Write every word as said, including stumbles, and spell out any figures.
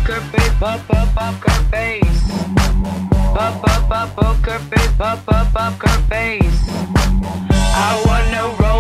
poker face, pop up poker face. Pop up up poker face, pop up poker face. I wanna roll